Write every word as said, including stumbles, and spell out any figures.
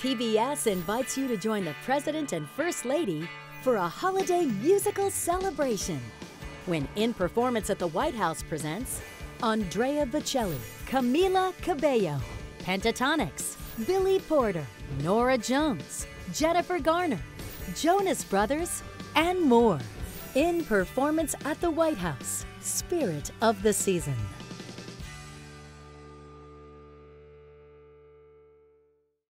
P B S invites you to join the President and First Lady for a holiday musical celebration when In Performance at the White House presents Andrea Bocelli, Camila Cabello, Pentatonix, Billy Porter, Norah Jones, Jennifer Garner, Jonas Brothers, and more. In Performance at the White House, Spirit of the Season.